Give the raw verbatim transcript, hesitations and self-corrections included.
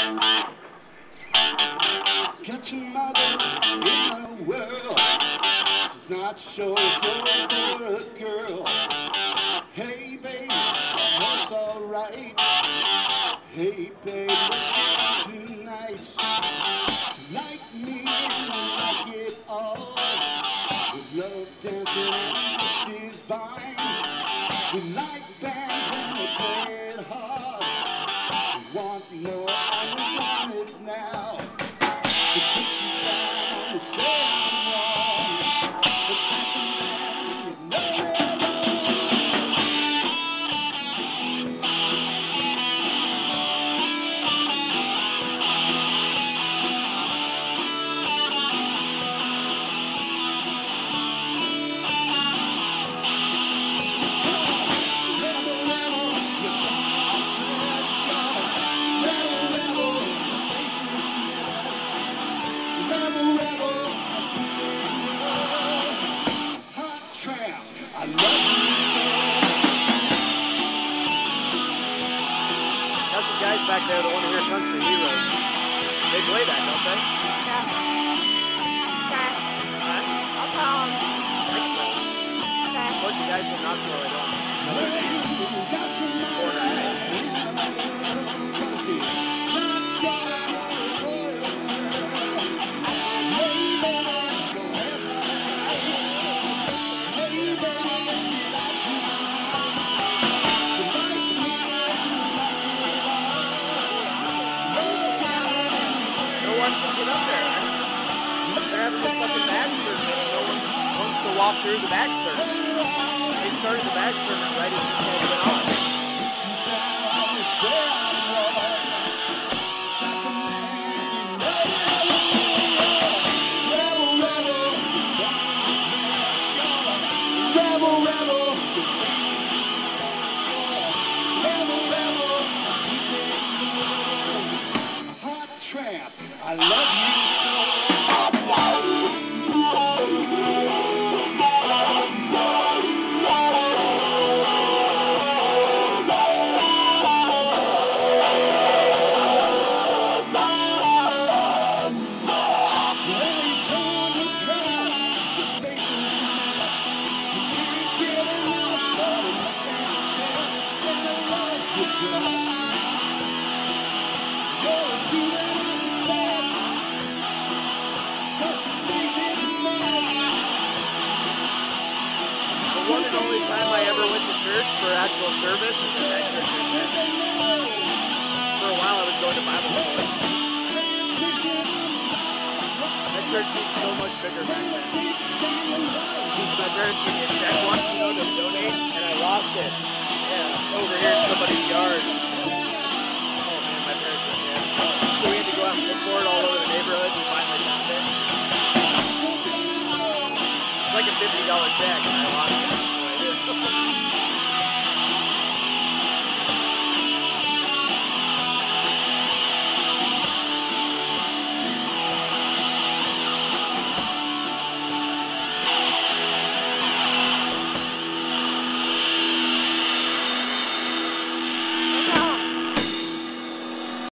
Got your mother in my world. She's not sure if you're a girl. Hey, babe, that's alright. Hey, babe, let's get tonight. Like me, like it all. With love dancing and divine. We like bands when they play it hard. We want more and we want it now. It keeps you down to say I'm wrong. The type of man you know it I love you so. Got some guys back there that want to hear Country Heroes. They play that, don't they? Yeah. Okay. Huh? I'll call them. A Okay. bunch of guys from Knoxville, I don't. Four walk through the back stern. They started the back stern right as the show went on. Rebel, rebel, hot tramp, I love you so. The one and only time I ever went to church for actual service is in that church. For a while I was going to Bible school. That church seemed so much bigger back then. My parents gave me a check once, you know, to donate, and I lost it. Yeah, over here in somebody's yard. Oh man, my parents were dead. So we had to go out and look for it all over the neighborhood. We finally found it. It's like a fifty dollar check, and I lost it.